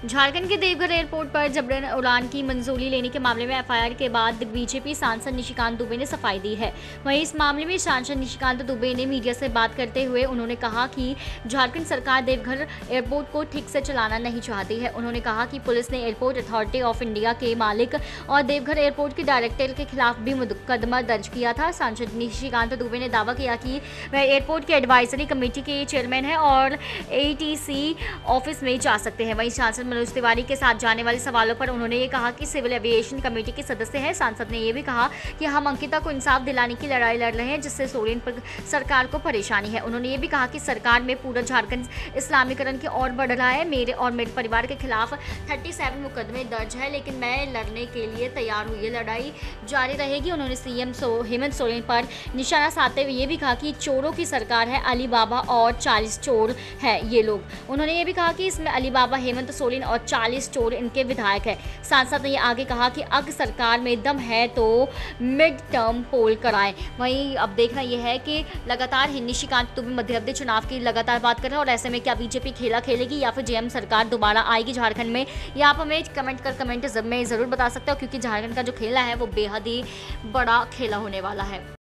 झारखंड के देवघर एयरपोर्ट पर जबरन उड़ान की मंजूरी लेने के मामले में एफआईआर के बाद बीजेपी सांसद निशिकांत दुबे ने सफाई दी है। वहीं इस मामले में सांसद निशिकांत दुबे ने मीडिया से बात करते हुए उन्होंने कहा कि झारखंड सरकार देवघर एयरपोर्ट को ठीक से चलाना नहीं चाहती है। उन्होंने कहा कि पुलिस ने एयरपोर्ट अथॉरिटी ऑफ इंडिया के मालिक और देवघर एयरपोर्ट के डायरेक्टर के खिलाफ भी मुकदमा दर्ज किया था। सांसद निशिकांत दुबे ने दावा किया कि वह एयरपोर्ट के एडवाइजरी कमेटी के चेयरमैन है और एटीसी ऑफिस में जा सकते हैं। वहीं सांसद मनोज तिवारी के साथ जाने वाले सवालों पर उन्होंने ये कहा कि सिविल एविएशन कमेटी के सदस्य हैं। सांसद ने यह भी कहा कि हम अंकिता को इंसाफ दिलाने की लड़ाई लड़ रहे हैं, जिससे सोरेन पर सरकार को परेशानी है। उन्होंने ये भी कहा कि सरकार में पूरा झारखंड इस्लामीकरण की ओर बढ़ रहा है। मेरे और मेरे परिवार के खिलाफ 37 मुकदमे दर्ज है, लेकिन मैं लड़ने के लिए तैयार हूँ। ये लड़ाई जारी रहेगी। उन्होंने सीएम हेमंत सोरेन पर निशाना साधते हुए ये भी कहा कि चोरों की सरकार है, अली बाबा और 40 चोर है ये लोग। उन्होंने ये भी कहा कि इसमें अली बाबा, हेमंत सोरेन और 40 चोर इनके विधायक हैं। सांसद ने आगे कहा कि अगर सरकार में दम है तो मिड टर्म पोल कराएं। वहीं अब देखना यह है कि लगातार निशिकांत दुबे मध्यवर्ती चुनाव की लगातार बात कर रहे हैं, और ऐसे में क्या बीजेपी खेला खेलेगी या फिर जेएम सरकार दोबारा आएगी झारखंड में, या आप हमें कमेंट में ज़रूर बता सकते हो, क्योंकि झारखंड का जो खेला है वो बेहद ही बड़ा खेला होने वाला है।